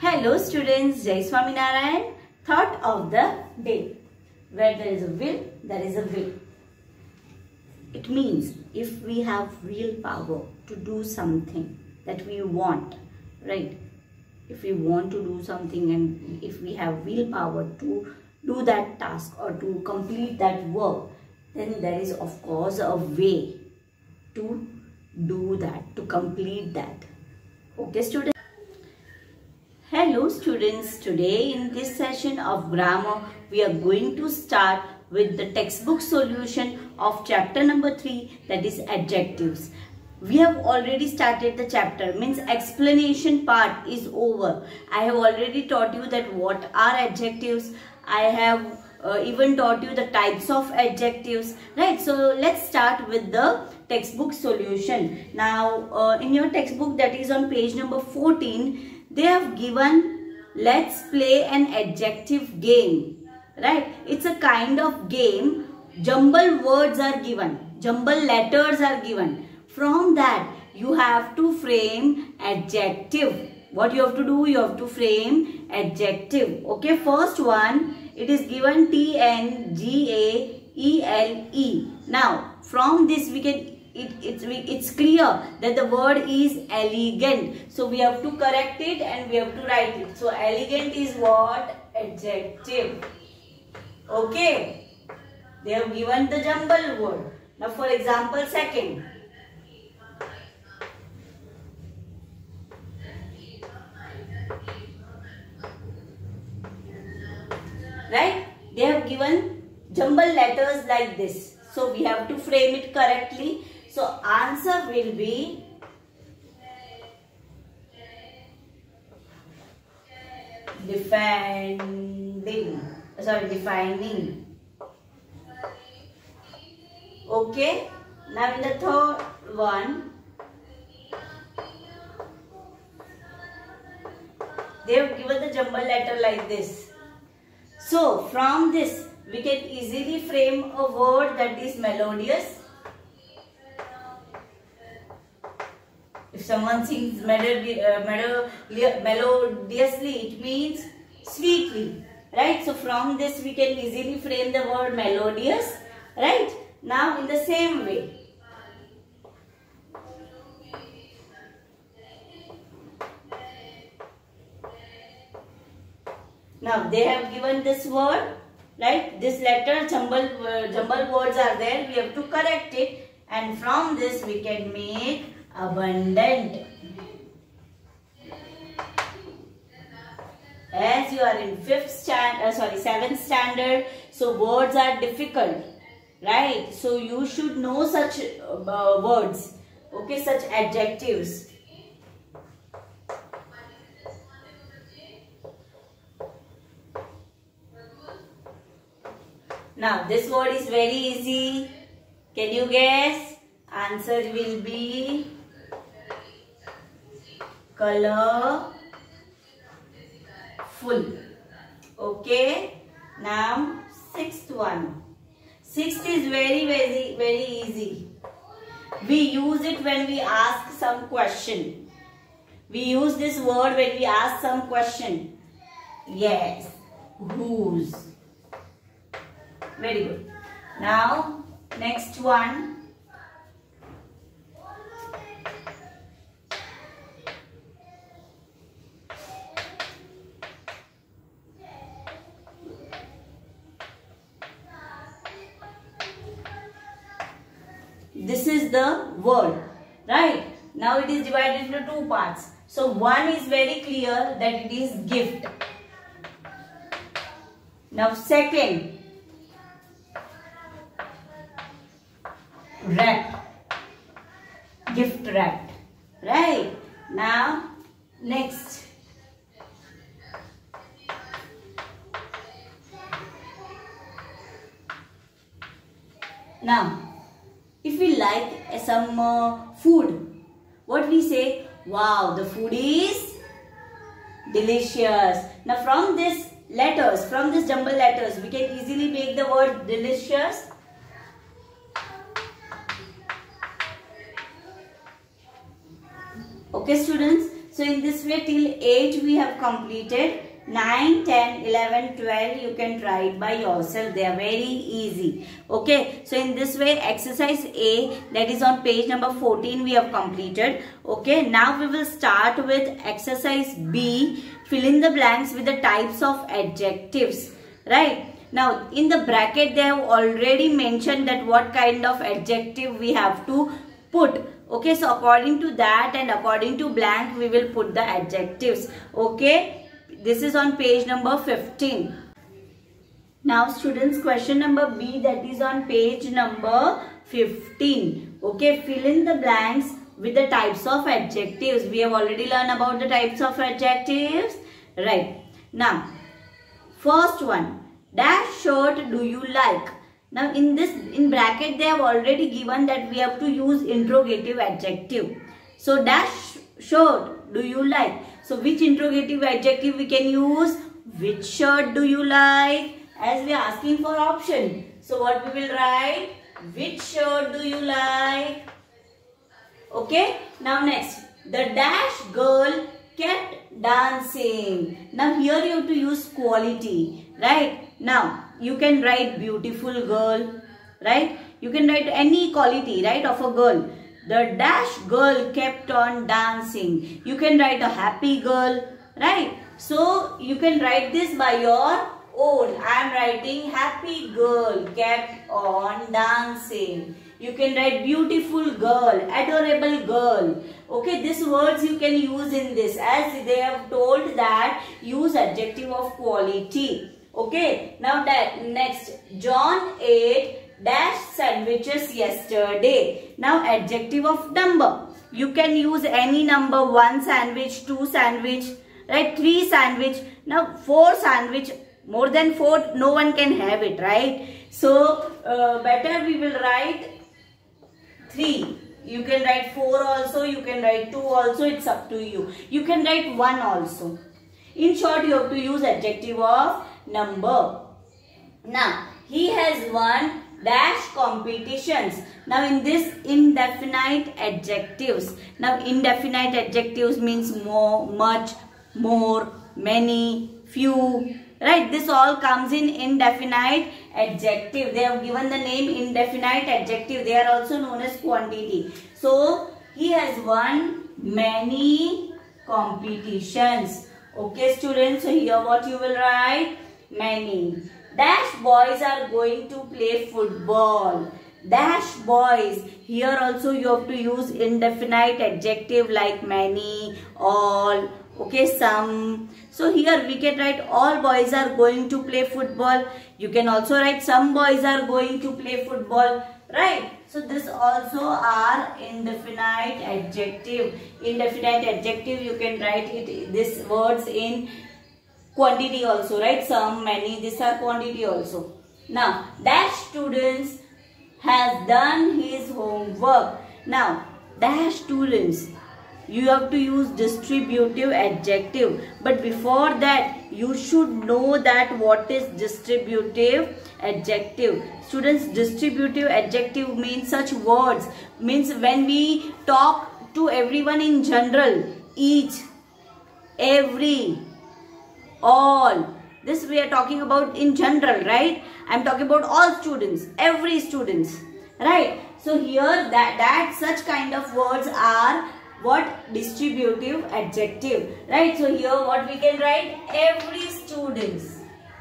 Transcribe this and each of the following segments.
Hello students, Jai Swaminarayan. Thought of the day. Where there is a will, there is a way. It means if we have real power to do something that we want, right? If we want to do something and if we have willpower to do that task or to complete that work, then there is of course a way to do that, to complete that. Okay students? Hello students, today in this session of grammar, we are going to start with the textbook solution of chapter number 3, that is adjectives. We have already started the chapter, means explanation part is over. I have already taught you that what are adjectives. I have even taught you the types of adjectives, right? So let's start with the textbook solution. Now in your textbook, that is on page number 14, they have given let's play an adjective game, right? It's a kind of game. Jumble words are given, jumble letters are given. From that you have to frame adjective. What you have to do? You have to frame adjective. Okay, first one, it is given T-N-G-A-E-L-E. Now from this we can it's clear that the word is elegant. So we have to correct it and we have to write it. So elegant is what? Adjective. Okay. They have given the jumble word. Now for example, second. Right? They have given jumble letters like this. So we have to frame it correctly. So answer will be defining. Okay. Now in the third one, they have given the jumble letter like this. So from this we can easily frame a word that is melodious. If someone sings melodiously, it means sweetly, right? So from this we can easily frame the word melodious, right? Now in the same way, now they have given this word, right? This letter jumble words are there. We have to correct it, and from this we can make abundant. As you are in 7th standard, so words are difficult, right? So you should know such words, okay, such adjectives. Now this word is very easy. Can you guess? Answer will be colorful. Okay. Now sixth one. Sixth is very easy. We use it when we ask some question. We use this word when we ask some question. Yes. Whose. Very good. Now next one. This is the word, right? Now it is divided into two parts. So one is very clear that it is gift. Now second, wrap, gift wrapped, right? Now next, now if we like some food, what we say? Wow, the food is delicious. Now from this letters, from this jumble letters, we can easily make the word delicious. Okay students, So in this way till 8 we have completed. 9, 10, 11, 12 you can try it by yourself. They are very easy. Okay. So in this way exercise A, that is on page number 14, we have completed. Okay. Now we will start with exercise B. Fill in the blanks with the types of adjectives. Right. Now in the bracket they have already mentioned that what kind of adjective we have to put. Okay. So according to that and according to blank we will put the adjectives. Okay. This is on page number 15. Now students, question number B, that is on page number 15. Okay, fill in the blanks with the types of adjectives. We have already learned about the types of adjectives. Right. Now, first one, dash shirt do you like? Now in bracket they have already given that we have to use interrogative adjective. So dash shirt do you like? So which interrogative adjective we can use? Which shirt do you like? As we are asking for option. So what we will write? Which shirt do you like? Okay. Now next. The dash girl kept dancing. Now here you have to use quality. Right. Now you can write beautiful girl. Right. You can write any quality, right, of a girl. The dash girl kept on dancing. You can write a happy girl, right? So you can write this by your own. I am writing happy girl kept on dancing. You can write beautiful girl, adorable girl. Okay, these words you can use in this, as they have told that use adjective of quality. Okay, now that next, John ate dash sandwiches yesterday. Now adjective of number. You can use any number, 1 sandwich, 2 sandwich, right, 3 sandwich. Now 4 sandwich, more than 4 no one can have it, right? So better we will write 3. You can write 4 also, you can write 2 also, it's up to you. You can write 1 also. In short, you have to use adjective of number. Now he has won dash competitions. Now in this indefinite adjectives. Now indefinite adjectives means more, much, more, many, few. Right? This all comes in indefinite adjective. They have given the name indefinite adjective. They are also known as quantity. So he has won many competitions. Okay students. So here what you will write? Many. Dash boys are going to play football. Dash boys. Here also you have to use indefinite adjective like many, all, okay, some. So here we can write all boys are going to play football. You can also write some boys are going to play football. Right. So this also are indefinite adjective. Indefinite adjective you can write it, this words in quantity also, right? Some, many, these are quantity also. Now, dash students has done his homework. Now, dash students, you have to use distributive adjective. But before that, you should know that what is distributive adjective. Students, distributive adjective means such words. Means when we talk to everyone in general, each, every, all. This we are talking about in general, right? I am talking about all students, every students, right? So here that such kind of words are what? Distributive adjective, right? So here what we can write? Every students.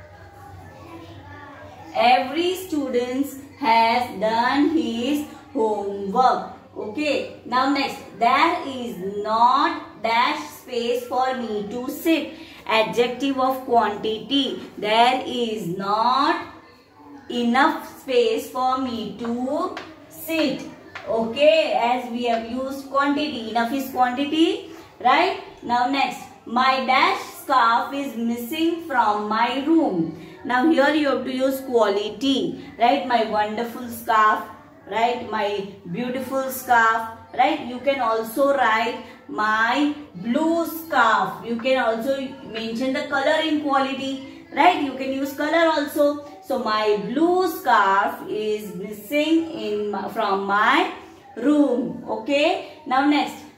Every students has done his homework. Okay. Now next, there is not dash space for me to sit. Adjective of quantity. There is not enough space for me to sit. Okay, as we have used quantity. Enough is quantity, right? Now next, my dash scarf is missing from my room. Now here you have to use quality, right? My wonderful scarf, right? My beautiful scarf, right? You can also write my blue scarf. You can also mention the color in quality, right? You can use color also. So my blue scarf is missing from my room. Okay. Now next,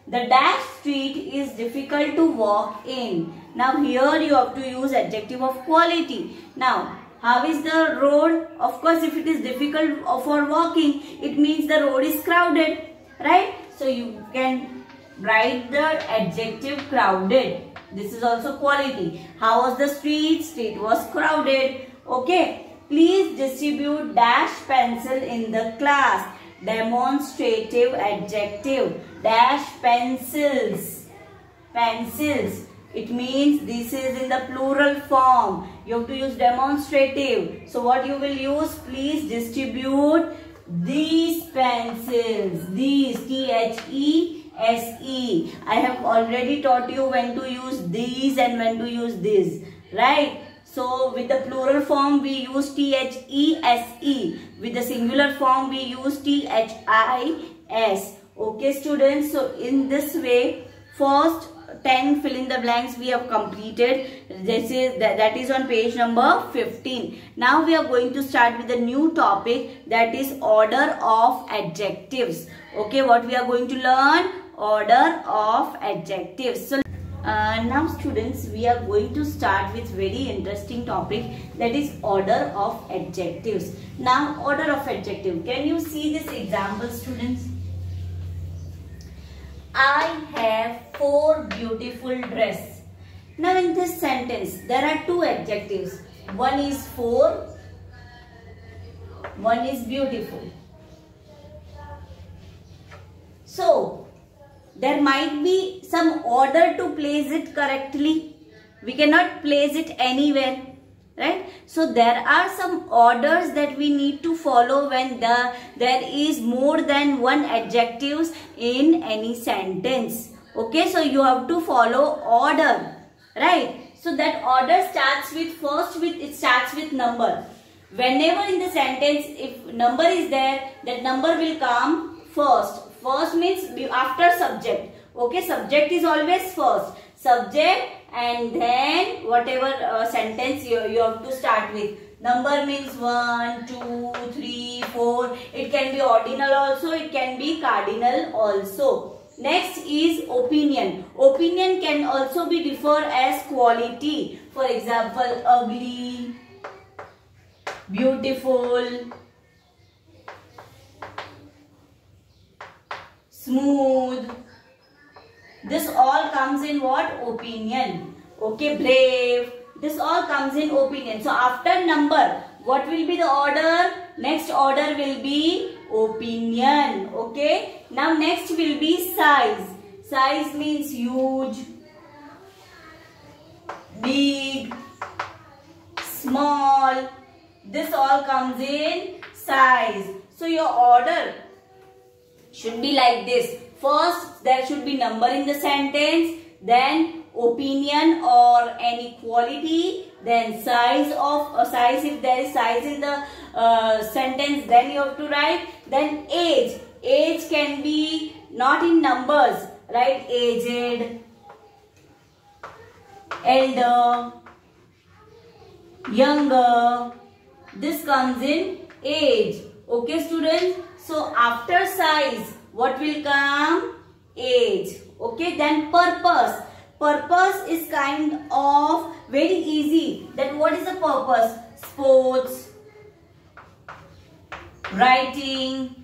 The dash street is difficult to walk in. Now here you have to use adjective of quality. Now how is the road? Of course, if it is difficult for walking, it means the road is crowded, right? So you can write the adjective crowded. This is also quality. How was the street? Street was crowded. Okay. Please distribute dash pencil in the class. Demonstrative adjective. Dash pencils. Pencils. It means this is in the plural form. You have to use demonstrative. So what you will use? Please distribute these pencils. These. T-H-E-S-E. I have already taught you when to use these and when to use this. Right? So with the plural form we use T-H-E-S-E. With the singular form we use T-H-I-S. Okay students. So in this way, first 10 fill in the blanks we have completed. That is on page number 15. Now we are going to start with a new topic, that is order of adjectives. Okay, what we are going to learn? Order of adjectives. So now students, we are going to start with very interesting topic, that is order of adjectives. Now order of adjective. Can you see this example students? I have 4 beautiful dresses. Now in this sentence, there are 2 adjectives. One is 4, one is beautiful. So, there might be some order to place it correctly. We cannot place it anywhere. Right? So there are some orders that we need to follow when there is more than one adjectives in any sentence. Okay, so you have to follow order. Right? So that order starts with it starts with number. Whenever in the sentence if number is there, that number will come first. First means after subject. Okay, subject is always first. Subject and then whatever sentence you have to start with. Number means 1, 2, 3, 4. It can be ordinal also. It can be cardinal also. Next is opinion. Opinion can also be referred as quality. For example, ugly, beautiful, smooth. This all comes in what? Opinion. Okay, brave. This all comes in opinion. So after number, what will be the order? Next order will be opinion. Okay. Now next will be size. Size means huge, big, small. This all comes in size. So your order should be like this. First, there should be number in the sentence, then opinion or any quality, then size of size. If there is size in the sentence, then you have to write. Then age. Age can be not in numbers, right? Aged, elder, younger. This comes in age. Okay, students. So after size, what will come? Age. Okay, then purpose. Purpose is kind of very easy. That what is the purpose? Sports, writing,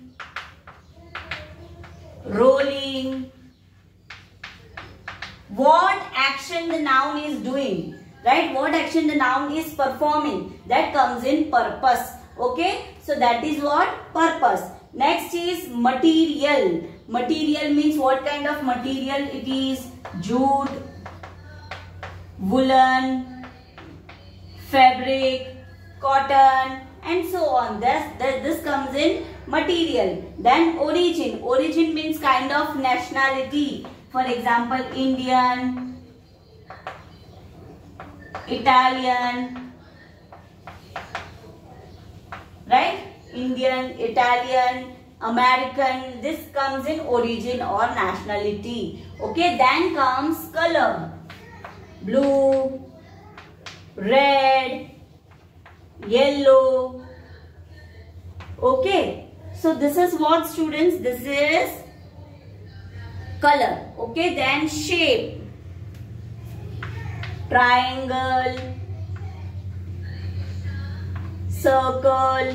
rolling. What action the noun is doing, right? What action the noun is performing, that comes in purpose. Okay, so that is what? Purpose. Next is material. Material means what kind of material it is? Jute, woolen, fabric, cotton, and so on. This comes in material. Then origin. Origin means kind of nationality. For example, Indian, Italian, right? Indian, Italian, American. This comes in origin or nationality. Okay, then comes color. Blue, red, yellow. Okay, so this is what, students? This is color. Okay, then shape, triangle, circle.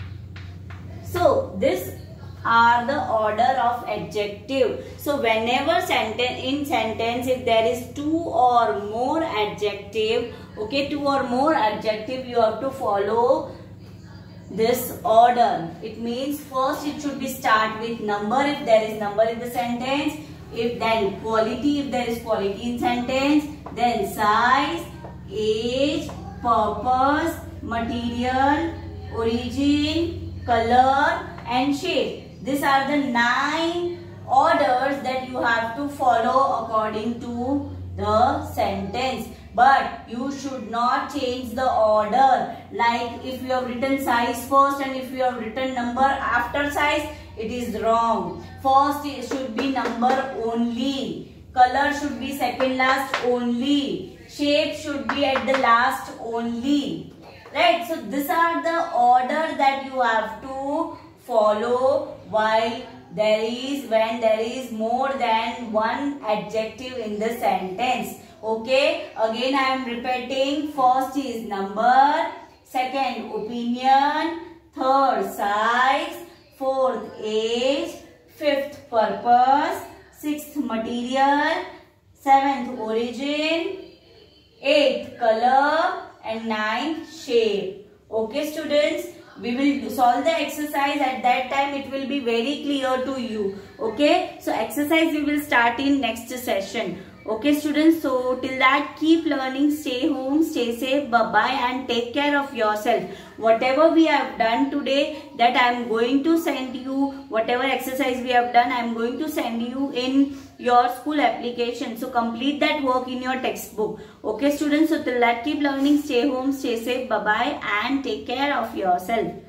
So this are the order of adjective. So whenever in sentence if there is two or more adjective, okay, two or more adjective, you have to follow this order. It means first it should be start with number if there is number in the sentence, if then quality if there is quality in sentence, then size, age, purpose, material, origin, color and shape. These are the 9 orders that you have to follow according to the sentence. But you should not change the order. Like if you have written size first and if you have written number after size, it is wrong. First it should be number only. Color should be second last only. Shape should be at the last only. Right? So these are the order that you have to follow while when there is more than one adjective in the sentence. Okay, again I am repeating. First is number, second opinion, third size, fourth age, fifth purpose, sixth material, seventh origin, eighth color and ninth shape. Okay students, we will solve the exercise. At that time it will be very clear to you. Okay, so exercise we will start in next session. Okay students, so till that keep learning, stay home, stay safe, bye bye and take care of yourself. Whatever we have done today, that I am going to send you, whatever exercise we have done, I am going to send you in your school application. So complete that work in your textbook. Okay students, so till that keep learning, stay home, stay safe, bye bye and take care of yourself.